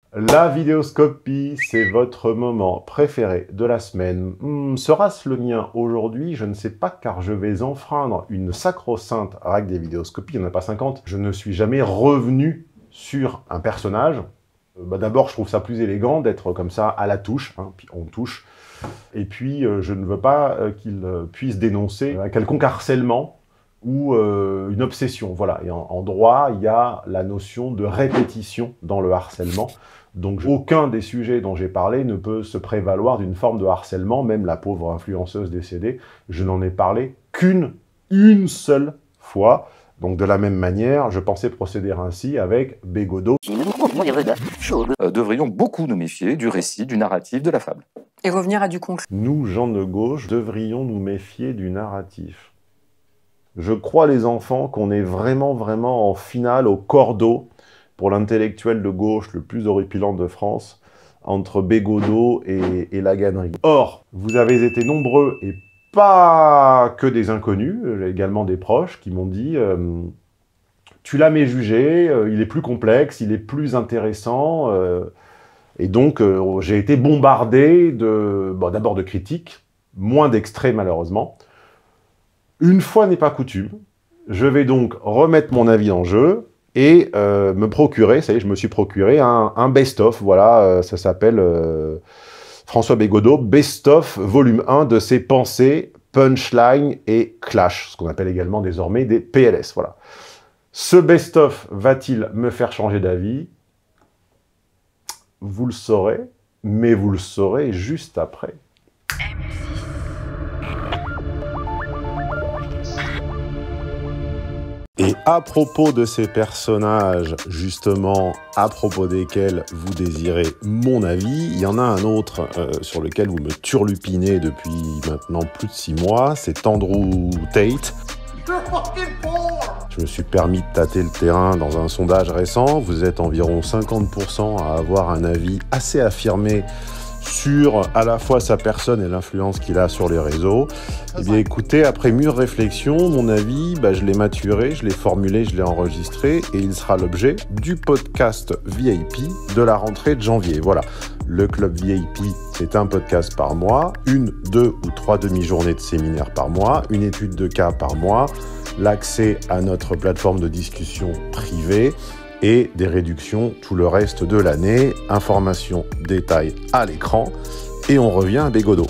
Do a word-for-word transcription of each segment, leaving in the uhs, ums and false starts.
La vidéoscopie, c'est votre moment préféré de la semaine. Hmm, sera-ce le mien aujourd'hui? Je ne sais pas, car je vais enfreindre une sacro-sainte règle des vidéoscopies, il n'y en a pas cinquante. Je ne suis jamais revenu sur un personnage. Euh, bah D'abord, je trouve ça plus élégant d'être comme ça à la touche, hein, puis on touche. Et puis, euh, je ne veux pas euh, qu'il euh, puisse dénoncer un quelconque harcèlement ou euh, une obsession. Voilà. Et en, en droit, il y a la notion de répétition dans le harcèlement. Donc, aucun des sujets dont j'ai parlé ne peut se prévaloir d'une forme de harcèlement, même la pauvre influenceuse décédée. Je n'en ai parlé qu'une, une seule fois. Donc, de la même manière, je pensais procéder ainsi avec Bégodeau. Euh, devrions beaucoup nous méfier du récit, du narratif, de la fable. Et revenir à du concret. Nous, gens de gauche, devrions nous méfier du narratif. Je crois, les enfants, qu'on est vraiment, vraiment en finale au cordeau pour l'intellectuel de gauche le plus horripilant de France, entre Bégodeau et, et la Gannerie. Or, vous avez été nombreux, et pas que des inconnus, également des proches, qui m'ont dit euh, « Tu l'as méjugé, euh, il est plus complexe, il est plus intéressant euh, ». Et donc, euh, j'ai été bombardé de, bon, d'abord de critiques, moins d'extraits malheureusement. Une fois n'est pas coutume, je vais donc remettre mon avis en jeu et euh, me procurer, ça y est, je me suis procuré un, un best-of, voilà, euh, ça s'appelle euh, François Bégodeau, best-of volume un de ses pensées, punchline et clash, ce qu'on appelle également désormais des P L S, voilà. Ce best-of va-t-il me faire changer d'avis? Vous le saurez, mais vous le saurez juste après. Et à propos de ces personnages, justement, à propos desquels vous désirez mon avis, il y en a un autre euh, sur lequel vous me turlupinez depuis maintenant plus de six mois, c'est Andrew Tate. Je me suis permis de tâter le terrain dans un sondage récent. Vous êtes environ cinquante pour cent à avoir un avis assez affirmé sur à la fois sa personne et l'influence qu'il a sur les réseaux. Eh bien écoutez, après mûre réflexion, mon avis, bah, je l'ai maturé, je l'ai formulé, je l'ai enregistré et il sera l'objet du podcast V I P de la rentrée de janvier. Voilà, le club V I P, c'est un podcast par mois, une, deux ou trois demi-journées de séminaire par mois, une étude de cas par mois, l'accès à notre plateforme de discussion privée, et des réductions tout le reste de l'année. Informations, détails à l'écran. Et on revient à Bégodeau.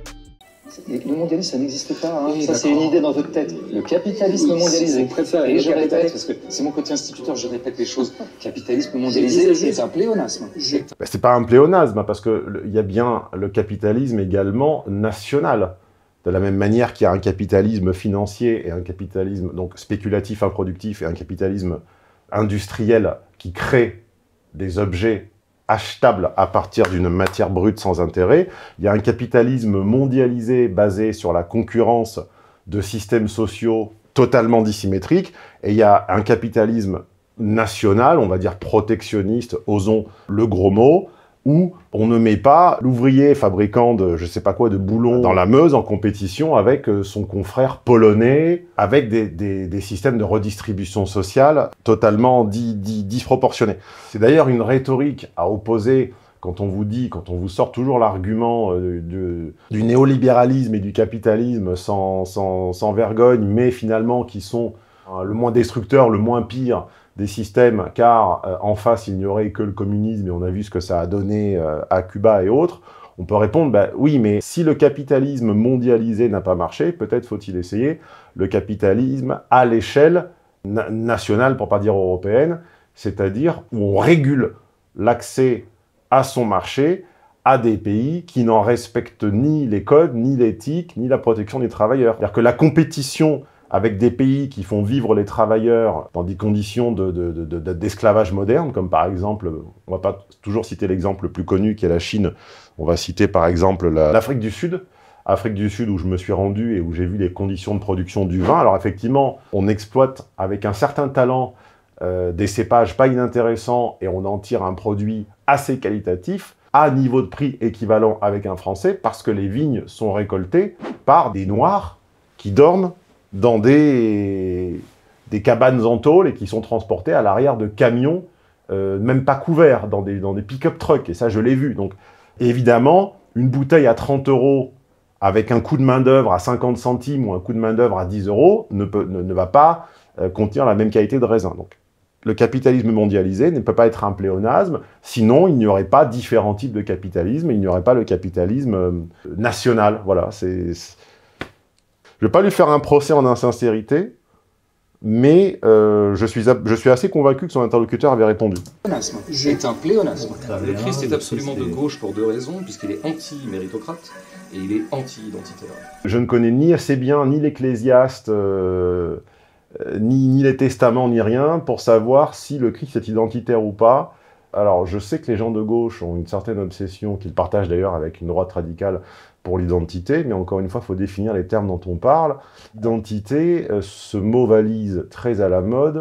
Le mondialisme, ça n'existe pas. Hein. Oui, ça, c'est une idée dans votre tête. Le capitalisme oui, mondialisé. Préfère, et je répète, parce que c'est mon côté instituteur, je répète les choses. Capitalisme mondialisé, c'est un pléonasme. Ben, c'est pas un pléonasme, parce qu'il y a bien le capitalisme également national. De la même manière qu'il y a un capitalisme financier et un capitalisme donc spéculatif, improductif, et un capitalisme industriel qui crée des objets achetables à partir d'une matière brute sans intérêt. Il y a un capitalisme mondialisé basé sur la concurrence de systèmes sociaux totalement dissymétriques. Et il y a un capitalisme national, on va dire protectionniste, osons le gros mot, où on ne met pas l'ouvrier fabricant de, je sais pas quoi, de boulons dans la Meuse en compétition avec son confrère polonais, avec des, des, des systèmes de redistribution sociale totalement di, di, disproportionnés. C'est d'ailleurs une rhétorique à opposer quand on vous dit, quand on vous sort toujours l'argument euh, du, du néolibéralisme et du capitalisme sans, sans, sans vergogne, mais finalement qui sont euh, le moins destructeurs, le moins pire des systèmes, car euh, en face, il n'y aurait que le communisme, et on a vu ce que ça a donné euh, à Cuba et autres. On peut répondre, bah, oui, mais si le capitalisme mondialisé n'a pas marché, peut-être faut-il essayer le capitalisme à l'échelle na nationale, pour pas dire européenne, c'est-à-dire où on régule l'accès à son marché à des pays qui n'en respectent ni les codes, ni l'éthique, ni la protection des travailleurs. C'est-à-dire que la compétition avec des pays qui font vivre les travailleurs dans des conditions d'esclavage de, de, de, moderne, comme par exemple, on va pas toujours citer l'exemple le plus connu qui est la Chine, on va citer par exemple l'Afrique du Sud, Afrique du Sud où je me suis rendu et où j'ai vu les conditions de production du vin. Alors effectivement, on exploite avec un certain talent euh, des cépages pas inintéressants et on en tire un produit assez qualitatif, à niveau de prix équivalent avec un Français, parce que les vignes sont récoltées par des Noirs qui dorment dans des, des cabanes en tôle et qui sont transportés à l'arrière de camions euh, même pas couverts, dans des, dans des pick-up trucks, et ça je l'ai vu. Donc évidemment, une bouteille à trente euros avec un coût de main-d'œuvre à cinquante centimes ou un coût de main-d'œuvre à dix euros ne, peut, ne, ne va pas euh, contenir la même qualité de raisin. Donc le capitalisme mondialisé ne peut pas être un pléonasme, sinon il n'y aurait pas différents types de capitalisme, et il n'y aurait pas le capitalisme euh, national. Voilà, c'est... Je ne vais pas lui faire un procès en insincérité, mais euh, je, suis, je suis assez convaincu que son interlocuteur avait répondu. C'est un pléonasme. Le Christ est absolument de gauche pour deux raisons, puisqu'il est anti-méritocrate et il est anti-identitaire. Je ne connais ni assez bien ni l'Ecclésiaste, euh, ni, ni les testaments, ni rien, pour savoir si le Christ est identitaire ou pas. Alors, je sais que les gens de gauche ont une certaine obsession, qu'ils partagent d'ailleurs avec une droite radicale, pour l'identité, mais encore une fois, il faut définir les termes dont on parle. L'identité, euh, ce mot valise très à la mode,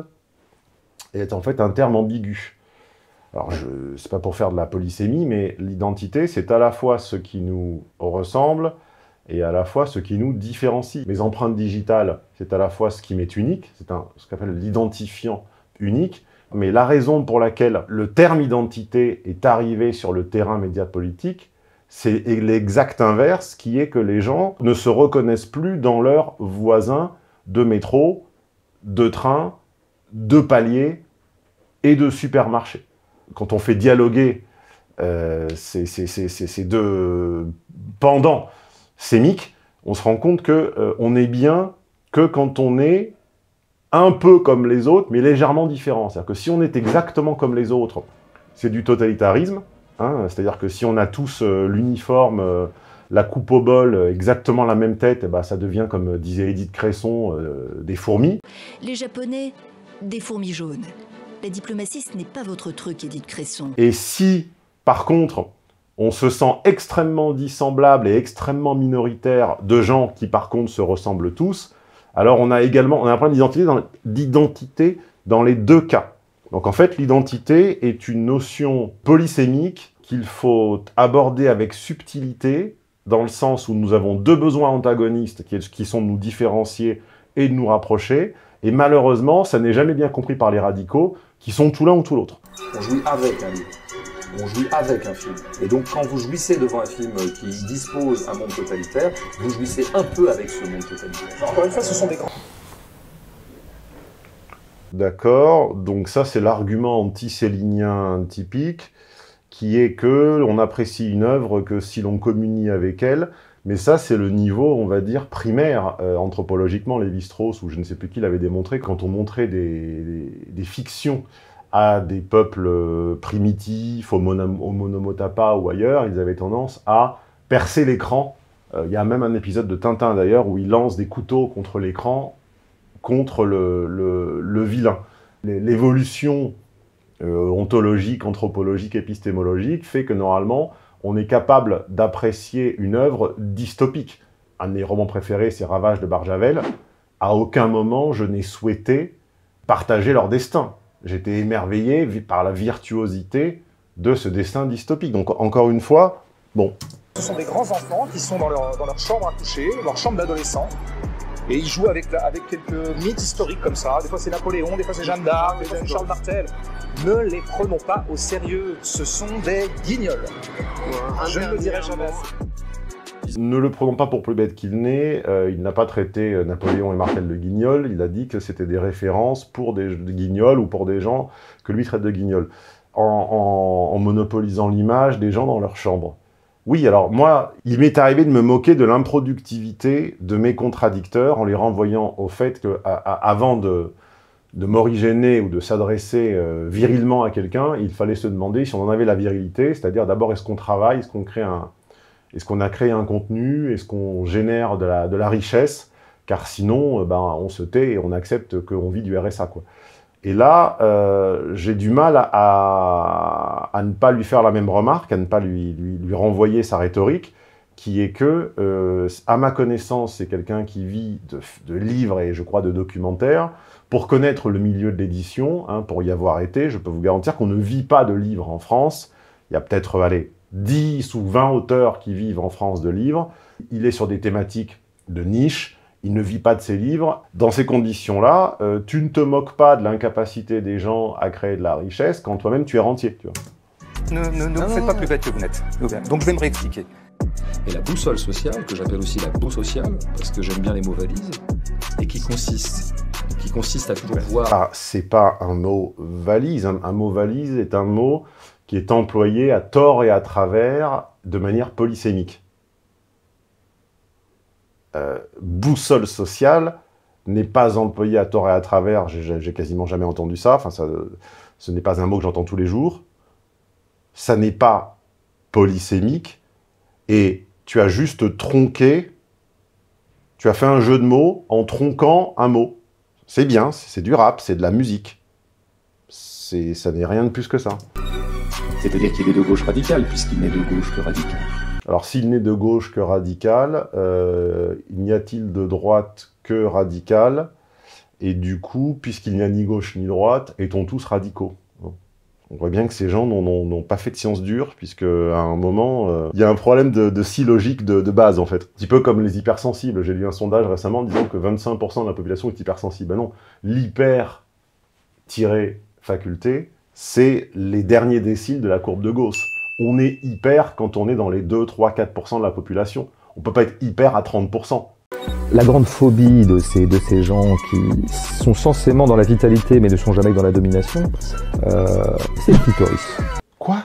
est en fait un terme ambigu. Alors, c'est pas pour faire de la polysémie, mais l'identité, c'est à la fois ce qui nous ressemble et à la fois ce qui nous différencie. Mes empreintes digitales, c'est à la fois ce qui m'est unique, c'est ce qu'on appelle l'identifiant unique, mais la raison pour laquelle le terme identité est arrivé sur le terrain média politique, c'est l'exact inverse, qui est que les gens ne se reconnaissent plus dans leurs voisins de métro, de train, de palier et de supermarché. Quand on fait dialoguer euh, ces, ces, ces, ces deux pendants sémiques, on se rend compte qu'on euh, n'est bien que quand on est un peu comme les autres, mais légèrement différent. C'est-à-dire que si on est exactement comme les autres, c'est du totalitarisme. Hein, c'est-à-dire que si on a tous euh, l'uniforme, euh, la coupe au bol, euh, exactement la même tête, eh ben, ça devient, comme euh, disait Édith Cresson, euh, des fourmis. Les Japonais, des fourmis jaunes. La diplomatie, ce n'est pas votre truc, Édith Cresson. Et si, par contre, on se sent extrêmement dissemblable et extrêmement minoritaire de gens qui, par contre, se ressemblent tous, alors on a également on a un problème d'identité dans, d'identité dans les deux cas. Donc en fait, l'identité est une notion polysémique qu'il faut aborder avec subtilité, dans le sens où nous avons deux besoins antagonistes qui, qui sont de nous différencier et de nous rapprocher, et malheureusement, ça n'est jamais bien compris par les radicaux, qui sont tout l'un ou tout l'autre. On jouit avec un livre, on jouit avec un film. Et donc quand vous jouissez devant un film qui dispose un monde totalitaire, vous jouissez un peu avec ce monde totalitaire. Encore une fois, ce sont des grands... D'accord, donc ça c'est l'argument anti-célinien typique, qui est que on apprécie une œuvre que si l'on communie avec elle, mais ça c'est le niveau, on va dire, primaire, euh, anthropologiquement, Lévi-Strauss, ou je ne sais plus qui l'avait démontré, quand on montrait des, des, des fictions à des peuples primitifs, au, au Monomotapa ou ailleurs, ils avaient tendance à percer l'écran. Euh, il y a même un épisode de Tintin d'ailleurs, où il lance des couteaux contre l'écran, contre le, le, le vilain. L'évolution euh, ontologique, anthropologique, épistémologique fait que normalement, on est capable d'apprécier une œuvre dystopique. Un de mes romans préférés, c'est Ravages de Barjavel. À aucun moment, je n'ai souhaité partager leur destin. J'étais émerveillé par la virtuosité de ce destin dystopique. Donc, encore une fois, bon. Ce sont des grands enfants qui sont dans leur, dans leur chambre à coucher, leur chambre d'adolescent. Et ils jouent avec, la, avec quelques mythes historiques comme ça. Des fois c'est Napoléon, des fois c'est Jeanne d'Arc, des fois c'est Charles Martel. Ne les prenons pas au sérieux. Ce sont des guignols. Je ne le dirai jamais assez. Ne le prenons pas pour plus bête qu'il n'est. Euh, il n'a pas traité euh, Napoléon et Martel de guignols. Il a dit que c'était des références pour des, des guignols ou pour des gens que lui traite de guignols. En, en, en monopolisant l'image des gens dans leur chambre. Oui, alors moi, il m'est arrivé de me moquer de l'improductivité de mes contradicteurs en les renvoyant au fait qu'avant de, de m'origéner ou de s'adresser euh, virilement à quelqu'un, il fallait se demander si on en avait la virilité, c'est-à-dire d'abord est-ce qu'on travaille, est-ce qu'on crée un, est-ce qu'on a créé un contenu, est-ce qu'on génère de la, de la richesse, car sinon, euh, ben, on se tait et on accepte qu'on vit du R S A, quoi. Et là, euh, j'ai du mal à, à, à ne pas lui faire la même remarque, à ne pas lui, lui, lui renvoyer sa rhétorique, qui est que, euh, à ma connaissance, c'est quelqu'un qui vit de, de livres et, je crois, de documentaires. Pour connaître le milieu de l'édition, hein, pour y avoir été, je peux vous garantir qu'on ne vit pas de livres en France. Il y a peut-être, allez, dix ou vingt auteurs qui vivent en France de livres. Il est sur des thématiques de niche. il ne vit pas de ses livres. Dans ces conditions-là, euh, tu ne te moques pas de l'incapacité des gens à créer de la richesse quand toi-même tu es rentier. Tu vois. Ne, ne, ne vous faites pas plus bête que vous n'êtes. Donc je vais me réexpliquer. Et la boussole sociale, que j'appelle aussi la boussole sociale, parce que j'aime bien les mots valises, et qui consiste, qui consiste à toujours voir... Ah, c'est pas un mot valise. Un, un mot valise est un mot qui est employé à tort et à travers de manière polysémique. Euh, boussole sociale n'est pas employé à tort et à travers, j'ai quasiment jamais entendu ça, enfin, ça, ce n'est pas un mot que j'entends tous les jours, ça n'est pas polysémique, et tu as juste tronqué, tu as fait un jeu de mots en tronquant un mot. C'est bien, c'est du rap, c'est de la musique. Ça n'est rien de plus que ça. C'est-à-dire qu'il est de gauche radicale, puisqu'il n'est de gauche que radical. Alors, s'il n'est de gauche que radical, euh, n'y a-t-il de droite que radical? Et du coup, puisqu'il n'y a ni gauche ni droite, est-on tous radicaux? On voit bien que ces gens n'ont pas fait de sciences dures, puisque à un moment, euh, il y a un problème de, de syllogique de, de base, en fait. Un petit peu comme les hypersensibles. J'ai lu un sondage récemment disant que vingt-cinq pour cent de la population est hypersensible. Ben non, l'hyper-faculté, c'est les derniers déciles de la courbe de Gauss. On est hyper quand on est dans les deux, trois, quatre pour cent de la population. On ne peut pas être hyper à trente pour cent. La grande phobie de ces, de ces gens qui sont censément dans la vitalité mais ne sont jamais dans la domination, euh, c'est le clitoris. Quoi?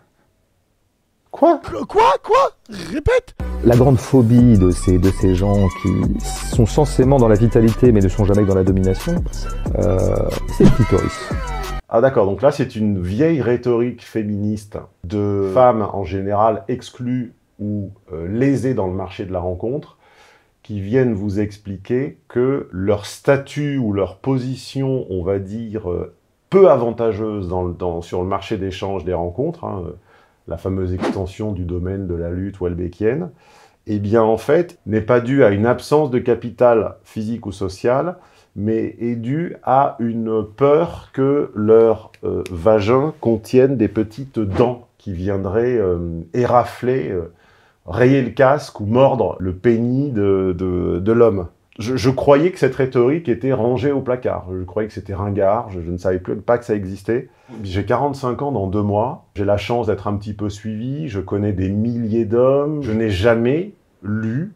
Quoi? Quoi? Quoi? Répète! La grande phobie de ces, de ces gens qui sont censément dans la vitalité mais ne sont jamais dans la domination, euh, c'est le clitoris. Ah d'accord, donc là c'est une vieille rhétorique féministe de femmes en général exclues ou euh, lésées dans le marché de la rencontre, qui viennent vous expliquer que leur statut ou leur position, on va dire, euh, peu avantageuse dans le, dans, sur le marché d'échange des rencontres, hein, euh, la fameuse extension du domaine de la lutte welbeckienne, eh bien en fait n'est pas due à une absence de capital physique ou social, mais est due à une peur que leur euh, vagin contienne des petites dents qui viendraient euh, érafler, euh, rayer le casque ou mordre le pénis de, de, de l'homme. Je, je croyais que cette rhétorique était rangée au placard. Je croyais que c'était ringard, je, je ne savais plus, pas que ça existait. J'ai quarante-cinq ans dans deux mois, j'ai la chance d'être un petit peu suivi, je connais des milliers d'hommes, je n'ai jamais lu,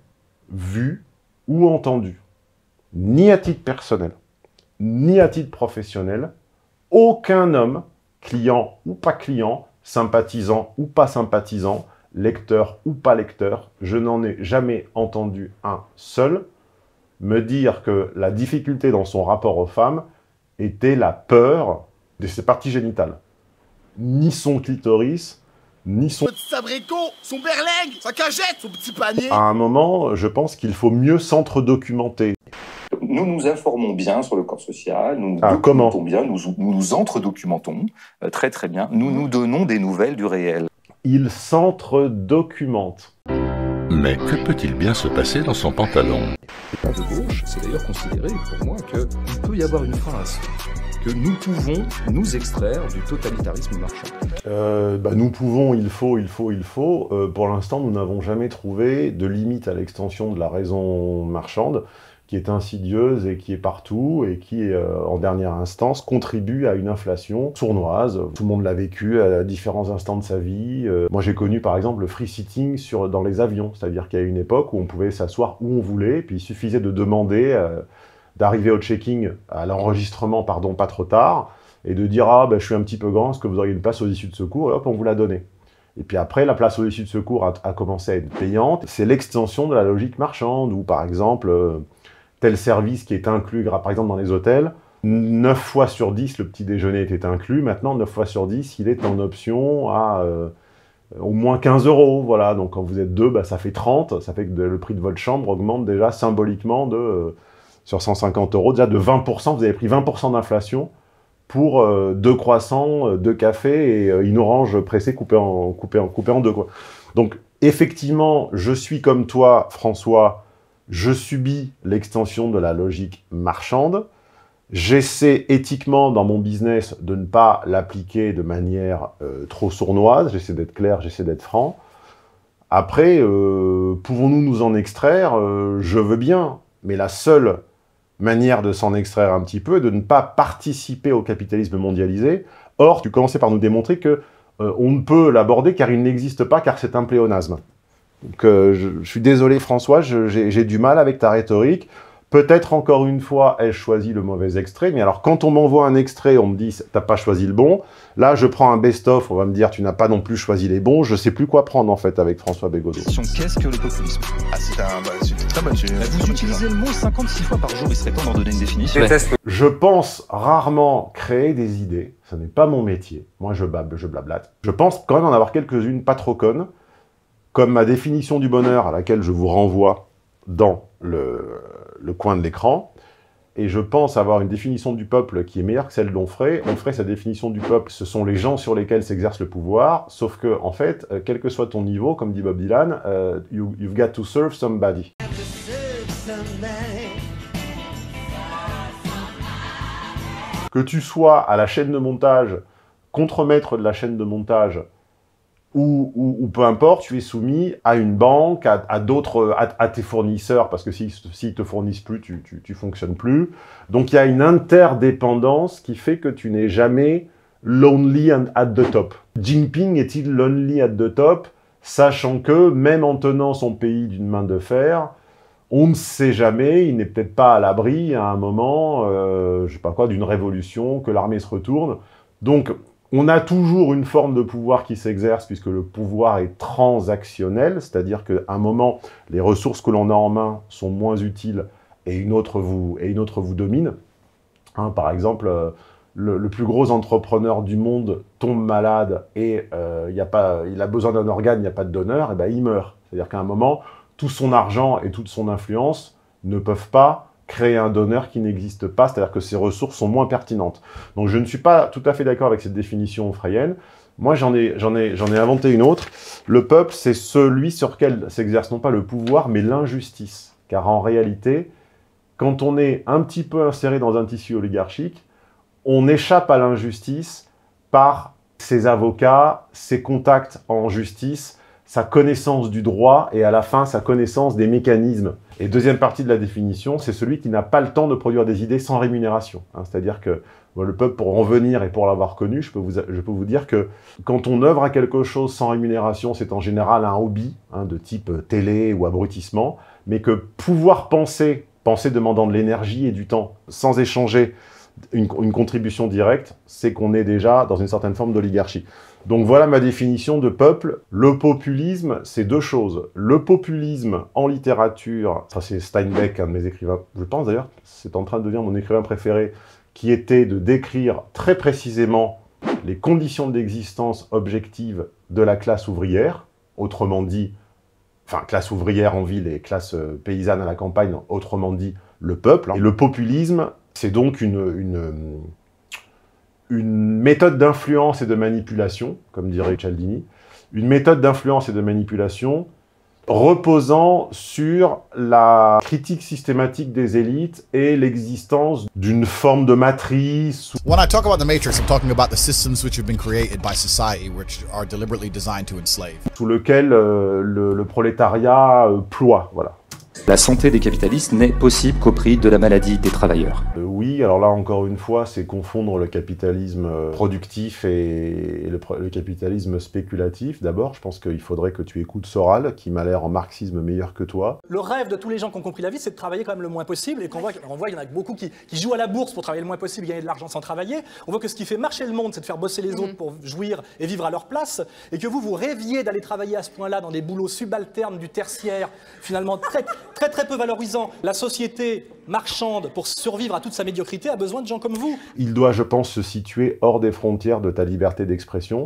vu ou entendu, ni à titre personnel, ni à titre professionnel, aucun homme, client ou pas client, sympathisant ou pas sympathisant, lecteur ou pas lecteur, je n'en ai jamais entendu un seul me dire que la difficulté dans son rapport aux femmes était la peur de ses parties génitales. Ni son clitoris, ni son... Sabricot, son berlingue, sa cagette, son petit panier. À un moment, je pense qu'il faut mieux s'entre-documenter. Nous nous informons bien sur le corps social, nous nous ah, documentons comment bien, nous nous, nous entre-documentons euh, très très bien, nous nous donnons des nouvelles du réel. Il s'entre-documente. Mais que peut-il bien se passer dans son pantalon? Pas de gauche, c'est d'ailleurs considéré pour moi qu'il peut y avoir une phrase que nous pouvons nous extraire du totalitarisme marchand. Euh, bah, nous pouvons, il faut, il faut, il faut. Euh, pour l'instant, nous n'avons jamais trouvé de limite à l'extension de la raison marchande, qui est insidieuse et qui est partout, et qui, euh, en dernière instance, contribue à une inflation sournoise. Tout le monde l'a vécu à différents instants de sa vie. Euh, moi, j'ai connu, par exemple, le free-sitting sur, dans les avions, c'est-à-dire qu'il y a une époque où on pouvait s'asseoir où on voulait, puis il suffisait de demander, euh, d'arriver au checking, à l'enregistrement, pardon, pas trop tard, et de dire « Ah, ben, je suis un petit peu grand, est-ce que vous auriez une place aux issues de secours ?» Et hop, on vous l'a donnée. Et puis après, la place aux issues de secours a, a commencé à être payante. C'est l'extension de la logique marchande, où, par exemple... Euh, tel service qui est inclus, par exemple dans les hôtels, neuf fois sur dix, le petit déjeuner était inclus. Maintenant, neuf fois sur dix, il est en option à euh, au moins quinze euros. Voilà. Donc, quand vous êtes deux, bah, ça fait trente. Ça fait que de, le prix de votre chambre augmente déjà symboliquement de, euh, sur cent cinquante euros. Déjà de vingt pour cent, vous avez pris vingt pour cent d'inflation pour euh, deux croissants, euh, deux cafés et euh, une orange pressée coupée en, coupée en, coupée en deux. Quoi. Donc, effectivement, je suis comme toi, François, je subis l'extension de la logique marchande. J'essaie éthiquement dans mon business de ne pas l'appliquer de manière euh, trop sournoise. J'essaie d'être clair, j'essaie d'être franc. Après, euh, pouvons-nous nous en extraire? euh, Je veux bien. mais la seule manière de s'en extraire un petit peu est de ne pas participer au capitalisme mondialisé. Or, tu commençais par nous démontrer que euh, on ne peut l'aborder car il n'existe pas, car c'est un pléonasme. Donc, euh, je, je suis désolé François, j'ai du mal avec ta rhétorique. Peut-être encore une fois, ai-je choisi le mauvais extrait, mais alors quand on m'envoie un extrait, on me dit « t'as pas choisi le bon », là je prends un best-of, on va me dire « tu n'as pas non plus choisi les bons », je sais plus quoi prendre en fait avec François Bégodeau. Qu'est-ce que le populisme? Ah, c'est un, bah, une très bonne sujet. Vous utilisez le mot cinquante-six fois par jour, il serait temps d'en donner une définition. Je pense rarement créer des idées, ce n'est pas mon métier, moi je bable, je blablate. Je pense quand même en avoir quelques-unes pas trop connes, comme ma définition du bonheur à laquelle je vous renvoie dans le, le coin de l'écran, et je pense avoir une définition du peuple qui est meilleure que celle d'Onfray. Onfray, sa définition du peuple, ce sont les gens sur lesquels s'exerce le pouvoir, sauf que, en fait, euh, quel que soit ton niveau, comme dit Bob Dylan, euh, you, you've got to serve somebody. Que tu sois à la chaîne de montage, contremaître de la chaîne de montage, Ou, ou, ou peu importe, tu es soumis à une banque, à, à d'autres, à, à tes fournisseurs, parce que s'ils si, si te fournissent plus, tu, tu, tu fonctionnes plus. Donc il y a une interdépendance qui fait que tu n'es jamais lonely and at the top. Jinping est-il lonely at the top, sachant que, même en tenant son pays d'une main de fer, on ne sait jamais, il n'est peut-être pas à l'abri à un moment, euh, je sais pas quoi, d'une révolution, que l'armée se retourne. Donc, on a toujours une forme de pouvoir qui s'exerce, puisque le pouvoir est transactionnel, c'est-à-dire qu'à un moment, les ressources que l'on a en main sont moins utiles et une autre vous, et une autre vous domine. Hein, par exemple, euh, le, le plus gros entrepreneur du monde tombe malade et euh, y a pas, il a besoin d'un organe, il n'y a pas de donneur, et ben il meurt. C'est-à-dire qu'à un moment, tout son argent et toute son influence ne peuvent pas créer un donneur qui n'existe pas, c'est-à-dire que ses ressources sont moins pertinentes. Donc je ne suis pas tout à fait d'accord avec cette définition onfrayenne. Moi, j'en ai, j'en ai, j'en ai inventé une autre. Le peuple, c'est celui sur lequel s'exerce non pas le pouvoir, mais l'injustice. Car en réalité, quand on est un petit peu inséré dans un tissu oligarchique, on échappe à l'injustice par ses avocats, ses contacts en justice, sa connaissance du droit et à la fin, sa connaissance des mécanismes. Et deuxième partie de la définition, c'est celui qui n'a pas le temps de produire des idées sans rémunération. Hein, c'est-à-dire que bon, le peuple, pour en venir et pour l'avoir connu, je peux, vous, je peux vous dire que quand on œuvre à quelque chose sans rémunération, c'est en général un hobby, hein, de type télé ou abrutissement, mais que pouvoir penser, penser demandant de l'énergie et du temps, sans échanger une, une contribution directe, c'est qu'on est déjà dans une certaine forme d'oligarchie. Donc voilà ma définition de peuple. Le populisme, c'est deux choses. Le populisme en littérature, ça c'est Steinbeck, un de mes écrivains, je pense d'ailleurs, c'est en train de devenir mon écrivain préféré, qui était de décrire très précisément les conditions d'existence objectives de la classe ouvrière, autrement dit, enfin classe ouvrière en ville et classe paysanne à la campagne, autrement dit le peuple. Et le populisme, c'est donc une... une une méthode d'influence et de manipulation, comme dirait Cialdini, une méthode d'influence et de manipulation reposant sur la critique systématique des élites et l'existence d'une forme de matrice. When I talk about the matrix, I'm talking about the systems which have been created by society, which are deliberately designed to enslave. Sous lequel euh, le, le prolétariat euh, ploie, voilà. La santé des capitalistes n'est possible qu'au prix de la maladie des travailleurs. Euh, oui, alors là, encore une fois, c'est confondre le capitalisme productif et, et le, le capitalisme spéculatif. D'abord, je pense qu'il faudrait que tu écoutes Soral, qui m'a l'air en marxisme meilleur que toi. Le rêve de tous les gens qui ont compris la vie, c'est de travailler quand même le moins possible, et qu'on voit, on voit qu'il y en a beaucoup qui, qui jouent à la bourse pour travailler le moins possible, gagner de l'argent sans travailler. On voit que ce qui fait marcher le monde, c'est de faire bosser les autres pour jouir et vivre à leur place, et que vous, vous rêviez d'aller travailler à ce point-là dans des boulots subalternes du tertiaire, finalement très, très, très peu valorisants. La société marchande, pour survivre à toute sa médiocrité, a besoin de gens comme vous. Il doit, je pense, se situer hors des frontières de ta liberté d'expression.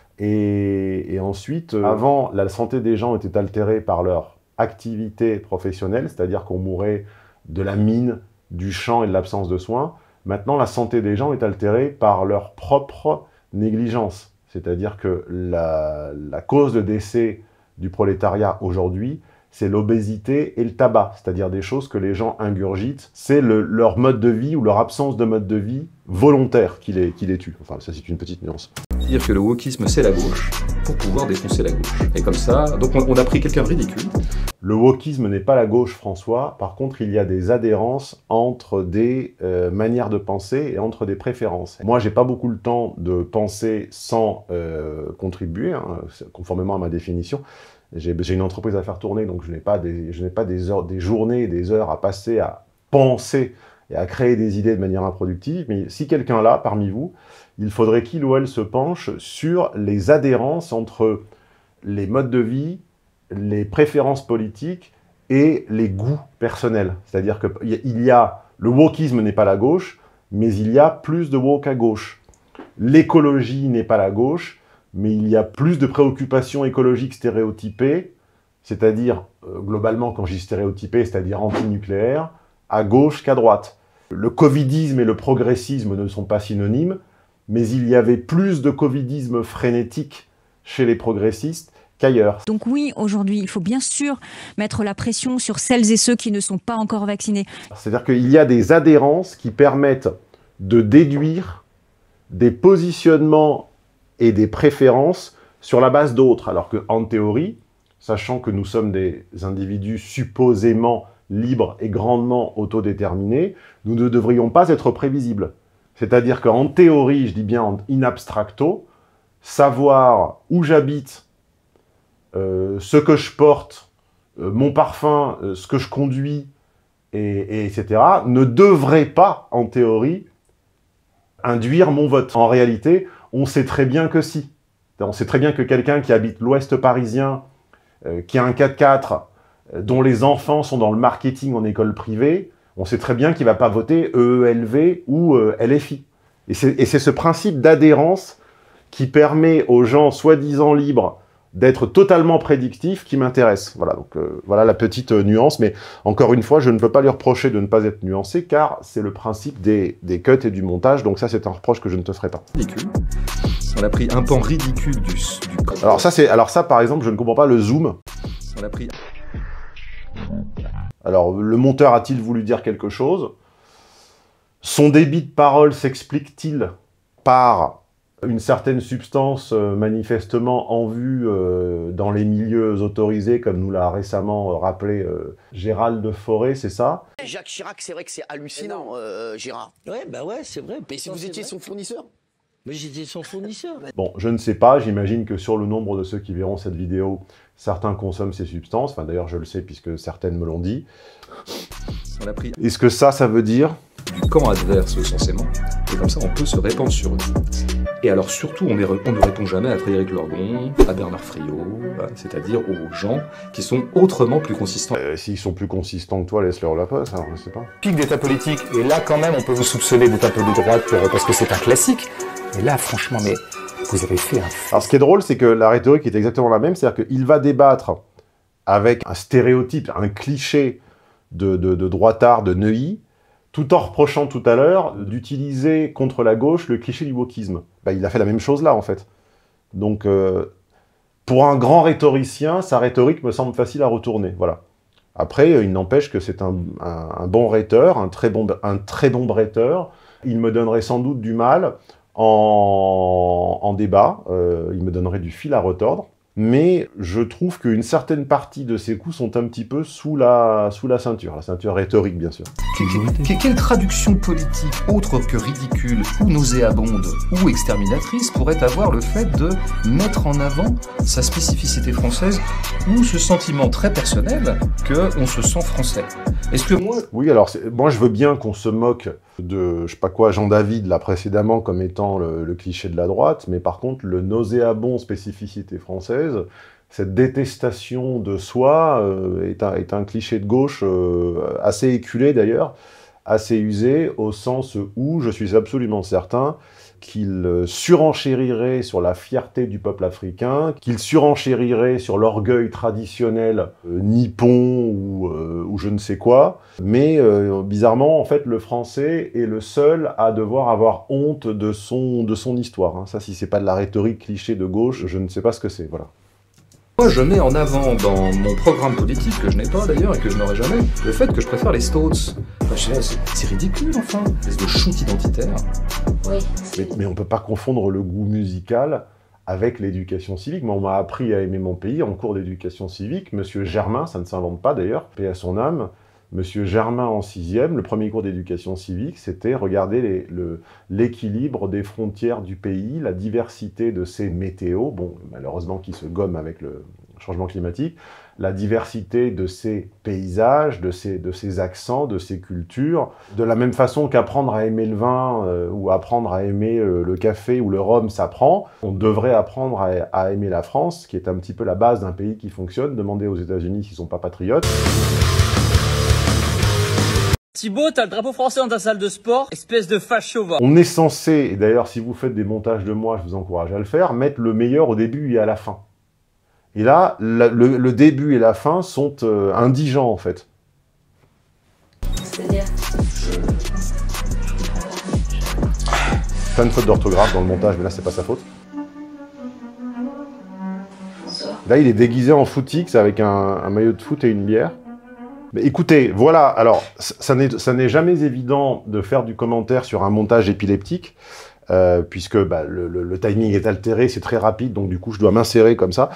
Et, et ensuite, euh, avant, la santé des gens était altérée par leur activité professionnelle, c'est-à-dire qu'on mourait de la mine, du champ et de l'absence de soins. Maintenant, la santé des gens est altérée par leur propre négligence. C'est-à-dire que la, la cause de décès du prolétariat aujourd'hui, c'est l'obésité et le tabac, c'est-à-dire des choses que les gens ingurgitent. C'est le, leur mode de vie ou leur absence de mode de vie volontaire qui les, qui les tue. Enfin, ça c'est une petite nuance. dire que le wokisme c'est la gauche pour pouvoir défoncer la gauche. Et comme ça, donc on, on a pris quelqu'un de ridicule. Le wokisme n'est pas la gauche, François. Par contre, il y a des adhérences entre des euh, manières de penser et entre des préférences. Moi, j'ai pas beaucoup le temps de penser sans euh, contribuer, hein, conformément à ma définition. J'ai une entreprise à faire tourner, donc je n'ai pas, des, je n'ai pas des, heures, des journées et des heures à passer à penser et à créer des idées de manière improductive. Mais si quelqu'un là, parmi vous, il faudrait qu'il ou elle se penche sur les adhérences entre les modes de vie, les préférences politiques et les goûts personnels. C'est-à-dire qu'il y a... Le wokisme n'est pas la gauche, mais il y a plus de woke à gauche. L'écologie n'est pas la gauche, mais il y a plus de préoccupations écologiques stéréotypées, c'est-à-dire, euh, globalement, quand je dis stéréotypées, c'est-à-dire anti-nucléaire, à gauche qu'à droite. Le covidisme et le progressisme ne sont pas synonymes, mais il y avait plus de covidisme frénétique chez les progressistes qu'ailleurs. Donc oui, aujourd'hui, il faut bien sûr mettre la pression sur celles et ceux qui ne sont pas encore vaccinés. C'est-à-dire qu'il y a des adhérences qui permettent de déduire des positionnements et des préférences sur la base d'autres, alors qu'en théorie, sachant que nous sommes des individus supposément libres et grandement autodéterminés, nous ne devrions pas être prévisibles. C'est-à-dire qu'en théorie, je dis bien in abstracto, savoir où j'habite, euh, ce que je porte, euh, mon parfum, euh, ce que je conduis, et, et etc., ne devrait pas, en théorie, induire mon vote. En réalité, on sait très bien que si. On sait très bien que quelqu'un qui habite l'Ouest parisien, euh, qui a un quatre-quatre, euh, dont les enfants sont dans le marketing en école privée, on sait très bien qu'il ne va pas voter E E L V ou euh, L F I. Et c'est ce principe d'adhérence qui permet aux gens soi-disant libres d'être totalement prédictifs qui m'intéresse. Voilà, donc euh, voilà la petite euh, nuance, mais encore une fois, je ne peux pas lui reprocher de ne pas être nuancé, car c'est le principe des, des cuts et du montage, donc ça c'est un reproche que je ne te ferai pas. Ridicule. On a pris un pan ridicule du... du... Alors ça, c'est, alors ça, par exemple, je ne comprends pas le zoom. On a pris... Alors, le monteur a-t-il voulu dire quelque chose? Son débit de parole s'explique-t-il par une certaine substance euh, manifestement en vue euh, dans les milieux autorisés, comme nous l'a récemment euh, rappelé euh, Gérald de Forêt, c'est ça? Jacques Chirac, c'est vrai que c'est hallucinant, euh, Gérard. Ouais, bah ouais, c'est vrai. Mais si vous étiez son fournisseur? Mais j'étais son fournisseur. Bon, je ne sais pas, j'imagine que sur le nombre de ceux qui verront cette vidéo, certains consomment ces substances, enfin d'ailleurs je le sais puisque certaines me l'ont dit. On a pris... Est-ce que ça, ça veut dire du camp adverse censément, et comme ça on peut se répandre sur eux. Et alors surtout, on, est, on ne répond jamais à Frédéric Lordon, à Bernard Friot, c'est-à-dire aux gens qui sont autrement plus consistants. Euh, S'ils sont plus consistants que toi, laisse-leur la place, alors je sais pas. Pic d'état politique, et là quand même on peut vous soupçonner d'être un peu de droite pour, parce que c'est un classique. Et là franchement, mais vous avez fait un... Alors ce qui est drôle, c'est que la rhétorique est exactement la même, c'est-à-dire qu'il va débattre avec un stéréotype, un cliché de, de, de droitard de Neuilly, tout en reprochant tout à l'heure d'utiliser contre la gauche le cliché du wokisme. Ben, il a fait la même chose là, en fait. Donc, euh, pour un grand rhétoricien, sa rhétorique me semble facile à retourner, voilà. Après, il n'empêche que c'est un, un, un bon rhéteur, un très bon, un très bon bretteur. Il me donnerait sans doute du mal en, en débat, euh, il me donnerait du fil à retordre. Mais je trouve qu'une certaine partie de ces coups sont un petit peu sous la, sous la ceinture, la ceinture rhétorique, bien sûr. Quelle, quelle traduction politique, autre que ridicule, ou nauséabonde, ou exterminatrice, pourrait avoir le fait de mettre en avant sa spécificité française, ou ce sentiment très personnel qu'on se sent français? Est-ce que moi... Oui, alors, moi je veux bien qu'on se moque de, je sais pas quoi, Jean David, là, précédemment, comme étant le, le cliché de la droite, mais par contre, le nauséabond spécificité française, cette détestation de soi euh, est, un, est un cliché de gauche euh, assez éculé d'ailleurs, assez usé, au sens où je suis absolument certain qu'il surenchérirait sur la fierté du peuple africain, qu'il surenchérirait sur l'orgueil traditionnel euh, nippon ou, euh, ou je ne sais quoi, mais euh, bizarrement, en fait, le français est le seul à devoir avoir honte de son, de son histoire. Hein. Ça, si c'est pas de la rhétorique cliché de gauche, je ne sais pas ce que c'est, voilà. Moi, je mets en avant dans mon programme politique, que je n'ai pas d'ailleurs et que je n'aurai jamais, le fait que je préfère les Stones. Enfin, c'est ridicule, enfin, espèce de shoot identitaire. Oui. Mais, mais on ne peut pas confondre le goût musical avec l'éducation civique. Moi, on m'a appris à aimer mon pays en cours d'éducation civique. Monsieur Germain, ça ne s'invente pas d'ailleurs, paix à son âme, Monsieur Germain en sixième, le premier cours d'éducation civique, c'était regarder l'équilibre des frontières du pays, la diversité de ses météos, bon, malheureusement qui se gomme avec le changement climatique, la diversité de ses paysages, de ses, de ses accents, de ses cultures. De la même façon qu'apprendre à aimer le vin euh, ou apprendre à aimer euh, le café ou le rhum s'apprend, on devrait apprendre à, à aimer la France, qui est un petit peu la base d'un pays qui fonctionne. Demandez aux États-Unis s'ils ne sont pas patriotes. Thibaut, t'as le drapeau français dans ta salle de sport, espèce de facho va. On est censé, et d'ailleurs si vous faites des montages de moi, je vous encourage à le faire, mettre le meilleur au début et à la fin. Et là, le, le, le début et la fin sont euh, indigents en fait. C'est-à-dire Plein de fautes d'orthographe dans le montage, mais là c'est pas sa faute. Là il est déguisé en footix avec un, un maillot de foot et une bière. Mais écoutez, voilà, alors, ça n'est jamais évident de faire du commentaire sur un montage épileptique, euh, puisque bah, le, le, le timing est altéré, c'est très rapide, donc du coup, je dois m'insérer comme ça.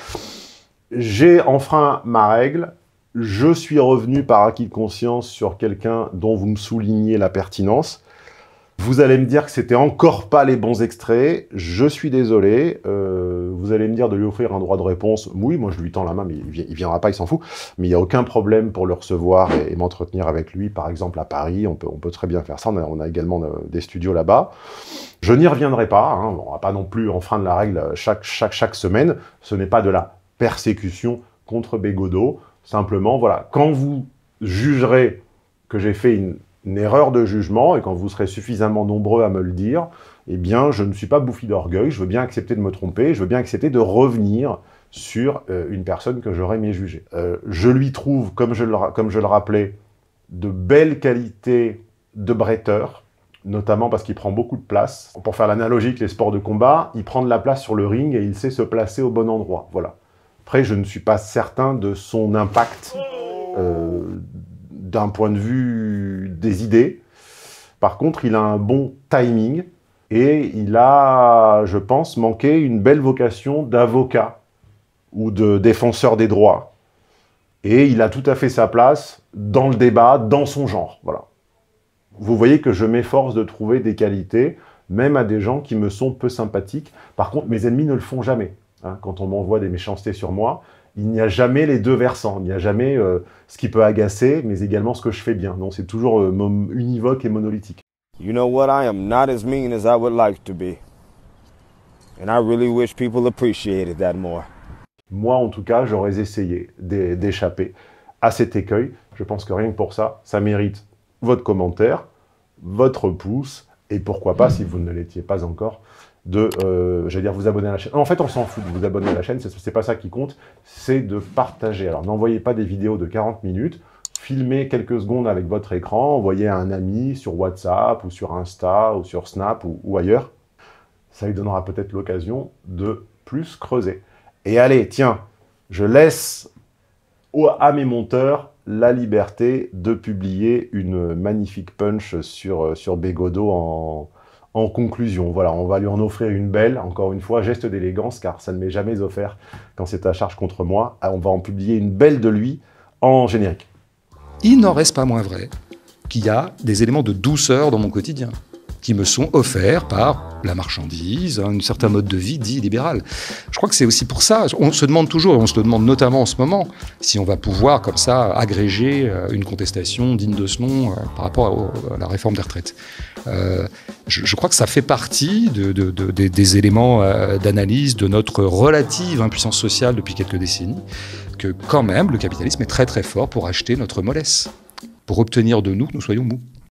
J'ai enfreint ma règle, je suis revenu par acquis de conscience sur quelqu'un dont vous me soulignez la pertinence. Vous allez me dire que c'était encore pas les bons extraits, je suis désolé. Euh, vous allez me dire de lui offrir un droit de réponse. Oui, moi je lui tends la main, mais il, il viendra pas, il s'en fout. Mais il n'y a aucun problème pour le recevoir et, et m'entretenir avec lui, par exemple à Paris. On peut, on peut très bien faire ça, on a, on a également des studios là-bas. Je n'y reviendrai pas, hein. On va pas non plus enfreindre la règle chaque, chaque, chaque semaine. Ce n'est pas de la persécution contre Bégodeau. Simplement, voilà, quand vous jugerez que j'ai fait une une erreur de jugement, et quand vous serez suffisamment nombreux à me le dire, eh bien, je ne suis pas bouffi d'orgueil, je veux bien accepter de me tromper, je veux bien accepter de revenir sur euh, une personne que j'aurais mieux jugée. Euh, je lui trouve, comme je, le, comme je le rappelais, de belles qualités de bretteur, notamment parce qu'il prend beaucoup de place. Pour faire l'analogie avec les sports de combat, il prend de la place sur le ring et il sait se placer au bon endroit. Voilà. Après, je ne suis pas certain de son impact euh, d'un point de vue des idées. Par contre, il a un bon timing et il a, je pense, manqué une belle vocation d'avocat ou de défenseur des droits. Et il a tout à fait sa place dans le débat, dans son genre. Voilà. Vous voyez que je m'efforce de trouver des qualités, même à des gens qui me sont peu sympathiques. Par contre, mes ennemis ne le font jamais. Hein, quand on m'envoie des méchancetés sur moi, il n'y a jamais les deux versants. Il n'y a jamais euh, ce qui peut agacer, mais également ce que je fais bien. Non, c'est toujours euh, univoque et monolithique. You know what? I am not as mean as I would like to be. And I really wish people appreciated that more. Moi, en tout cas, j'aurais essayé d'échapper à cet écueil. Je pense que rien que pour ça, ça mérite votre commentaire, votre pouce, et pourquoi pas, si vous ne l'étiez pas encore, de, euh, j'allais dire, vous abonner à la chaîne. En fait, on s'en fout de vous abonner à la chaîne, c'est pas ça qui compte, c'est de partager. Alors, n'envoyez pas des vidéos de quarante minutes, filmez quelques secondes avec votre écran, envoyez à un ami sur WhatsApp, ou sur Insta, ou sur Snap, ou, ou ailleurs. Ça lui donnera peut-être l'occasion de plus creuser. Et allez, tiens, je laisse au, à mes monteurs la liberté de publier une magnifique punch sur, sur Bégodeau en... En conclusion, voilà, on va lui en offrir une belle, encore une fois, geste d'élégance, car ça ne m'est jamais offert quand c'est à charge contre moi. On va en publier une belle de lui en générique. Il n'en reste pas moins vrai qu'il y a des éléments de douceur dans mon quotidien, qui me sont offerts par la marchandise, un certain mode de vie dit libéral. Je crois que c'est aussi pour ça, on se demande toujours, et on se le demande notamment en ce moment, si on va pouvoir comme ça agréger une contestation digne de ce nom par rapport à la réforme des retraites. Euh, je, je crois que ça fait partie de, de, de, de, des éléments d'analyse de notre relative impuissance sociale depuis quelques décennies, que quand même le capitalisme est très très fort pour acheter notre mollesse, pour obtenir de nous que nous soyons mous.